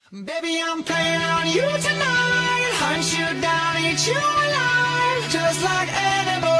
Baby, I'm playing on you tonight. Hunt you down, eat you alive, just like animals.